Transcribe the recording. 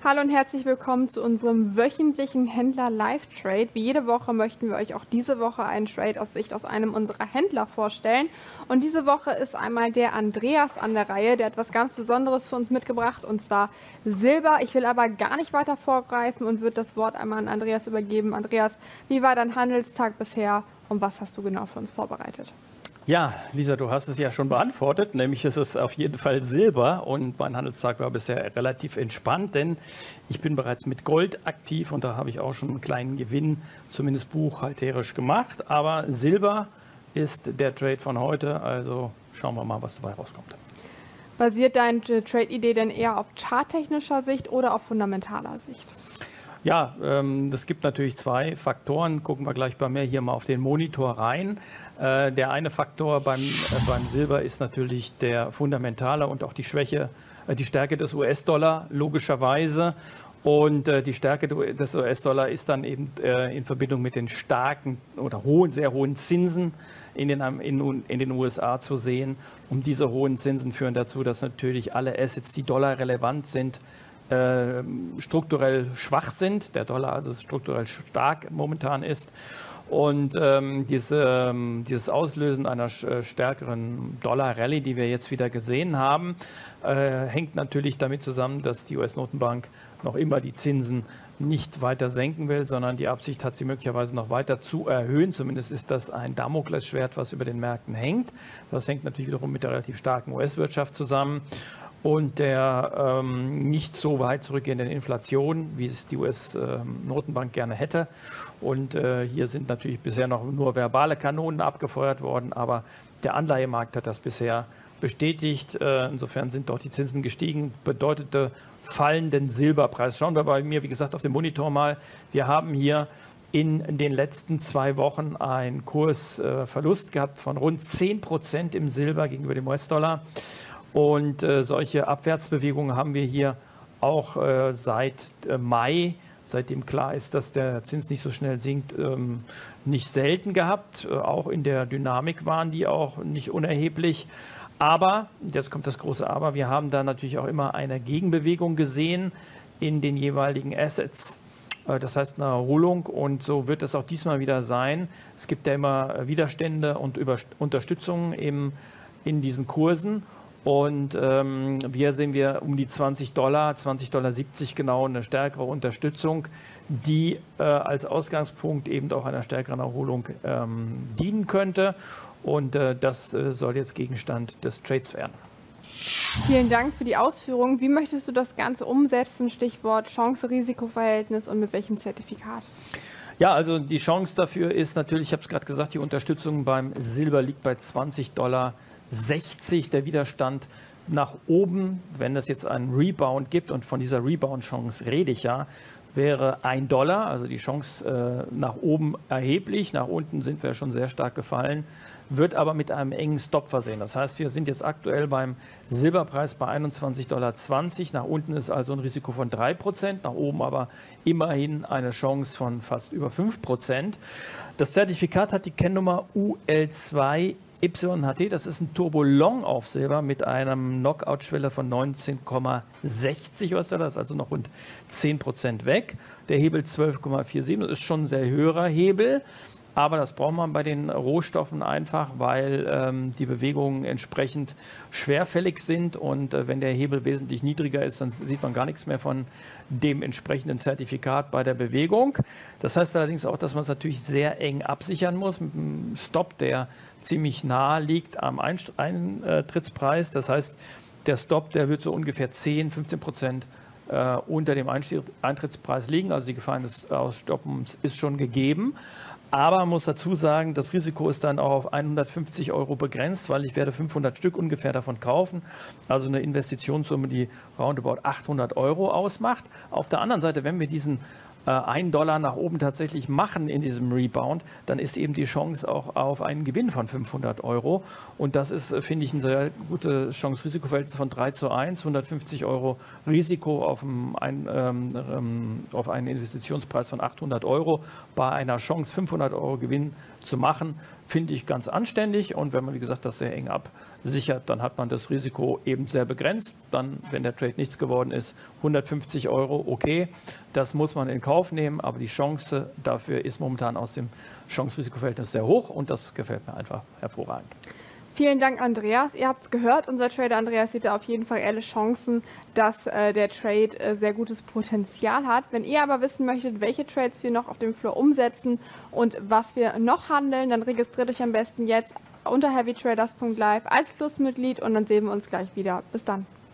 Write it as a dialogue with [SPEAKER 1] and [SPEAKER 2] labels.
[SPEAKER 1] Hallo und herzlich willkommen zu unserem wöchentlichen Händler-Live-Trade. Wie jede Woche möchten wir euch auch diese Woche einen Trade aus Sicht aus einem unserer Händler vorstellen. Und diese Woche ist einmal der Andreas an der Reihe. Der hat etwas ganz Besonderes für uns mitgebracht, und zwar Silber. Ich will aber gar nicht weiter vorgreifen und würde das Wort einmal an Andreas übergeben. Andreas, wie war dein Handelstag bisher und was hast du genau für uns vorbereitet?
[SPEAKER 2] Ja, Lisa, du hast es ja schon beantwortet, nämlich ist es auf jeden Fall Silber und mein Handelstag war bisher relativ entspannt, denn ich bin bereits mit Gold aktiv und da habe ich auch schon einen kleinen Gewinn, zumindest buchhalterisch gemacht, aber Silber ist der Trade von heute, also schauen wir mal, was dabei rauskommt.
[SPEAKER 1] Basiert deine Trade-Idee denn eher auf charttechnischer Sicht oder auf fundamentaler Sicht?
[SPEAKER 2] Ja, es gibt natürlich zwei Faktoren. Gucken wir gleich bei mir hier mal auf den Monitor rein. Der eine Faktor beim Silber ist natürlich der fundamentale und auch die Stärke des US-Dollar logischerweise. Und die Stärke des US-Dollar ist dann eben in Verbindung mit den starken oder sehr hohen Zinsen in den USA zu sehen. Und diese hohen Zinsen führen dazu, dass natürlich alle Assets, die dollarrelevant sind, strukturell schwach sind, der Dollar also strukturell stark momentan ist. Und dieses Auslösen einer stärkeren Dollar-Rallye, die wir jetzt wieder gesehen haben, hängt natürlich damit zusammen, dass die US-Notenbank noch immer die Zinsen nicht weiter senken will, sondern die Absicht hat, sie möglicherweise noch weiter zu erhöhen. Zumindest ist das ein Damoklesschwert, was über den Märkten hängt. Das hängt natürlich wiederum mit der relativ starken US-Wirtschaft zusammen und der nicht so weit zurückgehenden Inflation, wie es die US-Notenbank gerne hätte. Und hier sind natürlich bisher noch nur verbale Kanonen abgefeuert worden, aber der Anleihemarkt hat das bisher bestätigt. Insofern sind dort die Zinsen gestiegen, bedeutete fallenden Silberpreis. Schauen wir bei mir, wie gesagt, auf dem Monitor mal. Wir haben hier in den letzten 2 Wochen einen Kursverlust gehabt von rund 10% im Silber gegenüber dem US-Dollar. Und solche Abwärtsbewegungen haben wir hier auch seit Mai, seitdem klar ist, dass der Zins nicht so schnell sinkt, nicht selten gehabt. Auch in der Dynamik waren die auch nicht unerheblich. Aber, jetzt kommt das große Aber, wir haben da natürlich auch immer eine Gegenbewegung gesehen in den jeweiligen Assets. Das heißt eine Erholung, und so wird es auch diesmal wieder sein. Es gibt ja immer Widerstände und Unterstützungen in diesen Kursen. Und hier sehen wir um die $20, $20,70 genau, eine stärkere Unterstützung, die als Ausgangspunkt eben auch einer stärkeren Erholung dienen könnte. Und das soll jetzt Gegenstand des Trades werden.
[SPEAKER 1] Vielen Dank für die Ausführungen. Wie möchtest du das Ganze umsetzen? Stichwort Chance-Risiko-Verhältnis und mit welchem Zertifikat?
[SPEAKER 2] Ja, also die Chance dafür ist natürlich, ich habe es gerade gesagt, die Unterstützung beim Silber liegt bei $20,60. Der Widerstand nach oben, wenn es jetzt einen Rebound gibt, und von dieser Rebound-Chance rede ich ja, wäre $1. Also die Chance nach oben erheblich. Nach unten sind wir schon sehr stark gefallen, wird aber mit einem engen Stop versehen. Das heißt, wir sind jetzt aktuell beim Silberpreis bei $21,20. Nach unten ist also ein Risiko von 3%, nach oben aber immerhin eine Chance von fast über 5%. Das Zertifikat hat die Kennnummer UL2YHT. Das ist ein Turbo-Long auf Silber mit einem Knockout-Schwelle von 19,60 US-Dollar. Das ist also noch rund 10% weg. Der Hebel 12,47. Das ist schon ein sehr höherer Hebel. Aber das braucht man bei den Rohstoffen einfach, weil die Bewegungen entsprechend schwerfällig sind. Und wenn der Hebel wesentlich niedriger ist, dann sieht man gar nichts mehr von dem entsprechenden Zertifikat bei der Bewegung. Das heißt allerdings auch, dass man es natürlich sehr eng absichern muss mit einem Stop, der ziemlich nah liegt am Eintrittspreis. Das heißt, der Stop, der wird so ungefähr 10–15% unter dem Eintrittspreis liegen. Also die Gefahr des Ausstoppens ist schon gegeben. Aber man muss dazu sagen, das Risiko ist dann auch auf 150 € begrenzt, weil ich werde 500 Stück ungefähr davon kaufen. Also eine Investitionssumme, die roundabout 800 € ausmacht. Auf der anderen Seite, wenn wir diesen $1 nach oben tatsächlich machen in diesem Rebound, dann ist eben die Chance auch auf einen Gewinn von 500 €. Und das ist, finde ich, ein sehr gutes Chance-Risiko-Verhältnis von 3:1, 150 € Risiko auf einen Investitionspreis von 800 € bei einer Chance 500 € Gewinn zu machen. finde ich ganz anständig. Und wenn man, wie gesagt, das sehr eng absichert, dann hat man das Risiko eben sehr begrenzt. Dann, wenn der Trade nichts geworden ist, 150 €, okay, das muss man in Kauf nehmen. Aber die Chance dafür ist momentan aus dem Chance-Risiko-Verhältnis sehr hoch und das gefällt mir einfach hervorragend.
[SPEAKER 1] Vielen Dank, Andreas. Ihr habt es gehört, unser Trader Andreas sieht da auf jeden Fall reelle Chancen, dass der Trade sehr gutes Potenzial hat. Wenn ihr aber wissen möchtet, welche Trades wir noch auf dem Floor umsetzen und was wir noch handeln, dann registriert euch am besten jetzt unter heavytraders.live als Plusmitglied und dann sehen wir uns gleich wieder. Bis dann.